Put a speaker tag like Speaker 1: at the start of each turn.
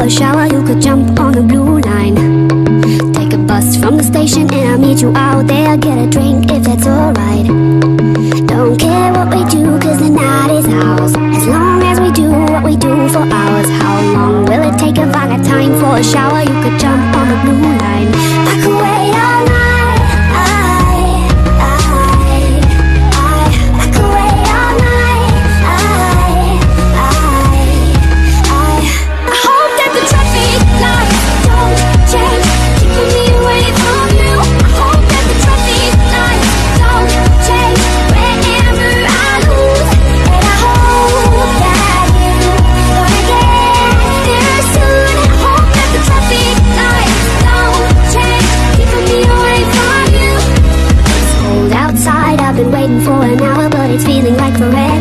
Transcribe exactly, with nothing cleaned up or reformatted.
Speaker 1: a shower, you could jump on the blue line. Take a bus from the station and I'll meet you out there. Get a drink if that's alright. Don't care what we do, cause the night is ours. As long as we do what we do for hours. How long will it take if I got time for a shower? You could jump on the blue line. I could wait all night. Waiting for an hour, but it's feeling like forever.